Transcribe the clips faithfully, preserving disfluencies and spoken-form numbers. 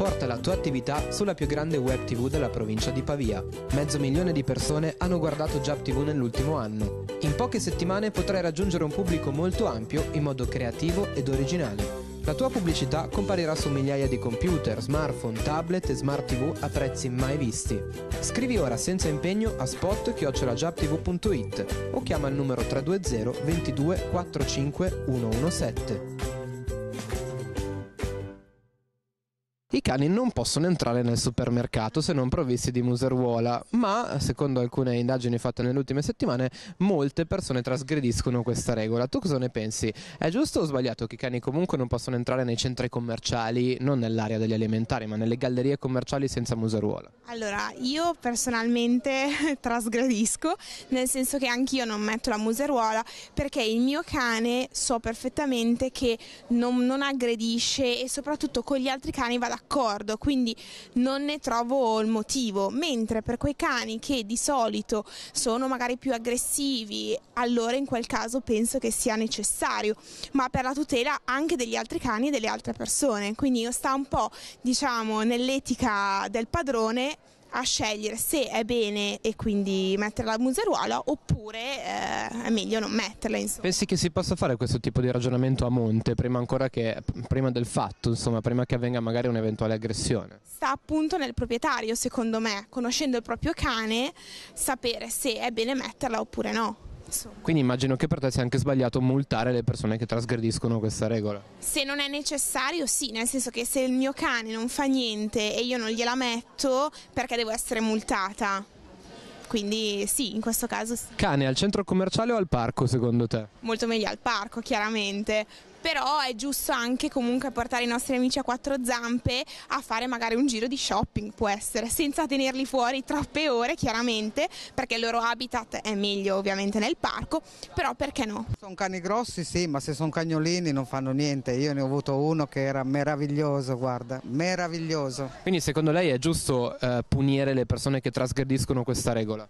Porta la tua attività sulla più grande web tivù della provincia di Pavia. Mezzo milione di persone hanno guardato Giap tivù nell'ultimo anno. In poche settimane potrai raggiungere un pubblico molto ampio in modo creativo ed originale. La tua pubblicità comparirà su migliaia di computer, smartphone, tablet e smart tivù a prezzi mai visti. Scrivi ora senza impegno a spot chiocciola giap tivù punto it o chiama il numero tre due zero ventidue quarantacinque centodiciassette. I cani non possono entrare nel supermercato se non provvisti di museruola, ma secondo alcune indagini fatte nelle ultime settimane molte persone trasgrediscono questa regola. Tu cosa ne pensi? È giusto o sbagliato che i cani comunque non possono entrare nei centri commerciali, non nell'area degli alimentari, ma nelle gallerie commerciali senza museruola? Allora, io personalmente trasgredisco, nel senso che anch'io non metto la museruola perché il mio cane so perfettamente che non, non aggredisce e soprattutto con gli altri cani va d'accordo, quindi non ne trovo il motivo, mentre per quei cani che di solito sono magari più aggressivi, allora in quel caso penso che sia necessario, ma per la tutela anche degli altri cani e delle altre persone, quindi sta un po', diciamo, nell'etica del padrone a scegliere se è bene e quindi mettere la museruola oppure eh, è meglio non metterla, insomma. Pensi che si possa fare questo tipo di ragionamento a monte prima ancora che prima del fatto, insomma, prima che avvenga magari un'eventuale aggressione? Sta appunto nel proprietario, secondo me, conoscendo il proprio cane, sapere se è bene metterla oppure no. Quindi immagino che per te sia anche sbagliato multare le persone che trasgrediscono questa regola. Se non è necessario sì, nel senso che se il mio cane non fa niente e io non gliela metto, perché devo essere multata? Quindi sì, in questo caso sì. Cane al centro commerciale o al parco secondo te? Molto meglio al parco, chiaramente. Però è giusto anche comunque portare i nostri amici a quattro zampe a fare magari un giro di shopping, può essere, senza tenerli fuori troppe ore, chiaramente, perché il loro habitat è meglio ovviamente nel parco, però perché no? Sono cani grossi sì, ma se sono cagnolini non fanno niente. Io ne ho avuto uno che era meraviglioso, guarda, meraviglioso. Quindi secondo lei è giusto eh, punire le persone che trasgrediscono questa regola?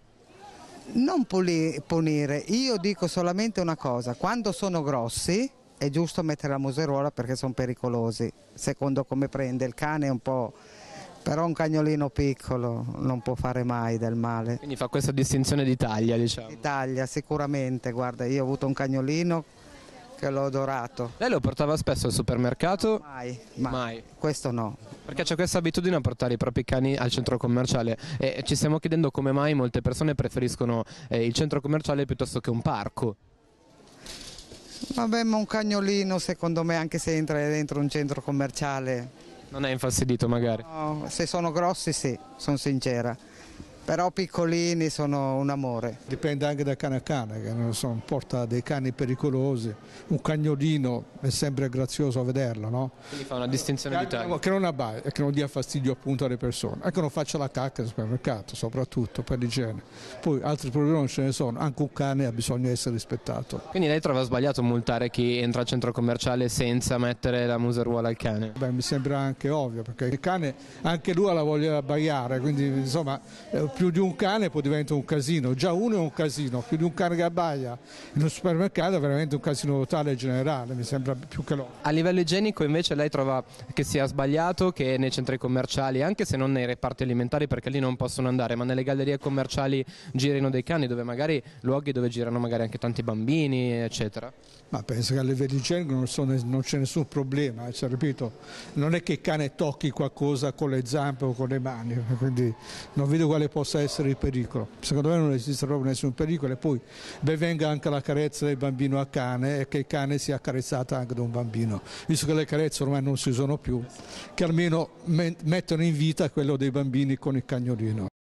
Non punire, io dico solamente una cosa, quando sono grossi è giusto mettere la museruola perché sono pericolosi, secondo come prende il cane è un po', però un cagnolino piccolo non può fare mai del male. Quindi fa questa distinzione di taglia, diciamo. Di taglia sicuramente, guarda, io ho avuto un cagnolino che l'ho adorato. Lei lo portava spesso al supermercato? Mai, mai, mai. Questo no. Perché c'è questa abitudine a portare i propri cani al centro commerciale e ci stiamo chiedendo come mai molte persone preferiscono eh, il centro commerciale piuttosto che un parco. Vabbè, ma un cagnolino secondo me, anche se entra dentro un centro commerciale, non è infastidito magari? No, se sono grossi sì, sono sincera, però piccolini sono un amore. Dipende anche da cane a cane, che non so, porta dei cani pericolosi, un cagnolino è sempre grazioso a vederlo, no? Quindi fa una distinzione di taglia. Che non abbaia e che non dia fastidio appunto alle persone, e che non faccia la cacca al supermercato, soprattutto per l'igiene. Poi altri problemi non ce ne sono, anche un cane ha bisogno di essere rispettato. Quindi lei trova sbagliato multare chi entra al centro commerciale senza mettere la museruola al cane? Beh, mi sembra anche ovvio, perché il cane anche lui ha la voglia di abbaiare, quindi insomma più di un cane può diventare un casino, già uno è un casino, più di un cane che abbaia in un supermercato è veramente un casino totale e generale, mi sembra più che lo. A livello igienico invece lei trova che sia sbagliato che nei centri commerciali, anche se non nei reparti alimentari perché lì non possono andare, ma nelle gallerie commerciali girino dei cani, dove magari luoghi dove girano magari anche tanti bambini eccetera? Ma penso che a livello igienico non, sono, non c'è nessun problema, cioè, ripeto, non è che il cane tocchi qualcosa con le zampe o con le mani, quindi non vedo quale possa essere il pericolo. Secondo me non esiste proprio nessun pericolo, e poi ben venga anche la carezza del bambino al cane e che il cane sia accarezzato anche da un bambino, visto che le carezze ormai non si usano più, che almeno mettono in vita quello dei bambini con il cagnolino.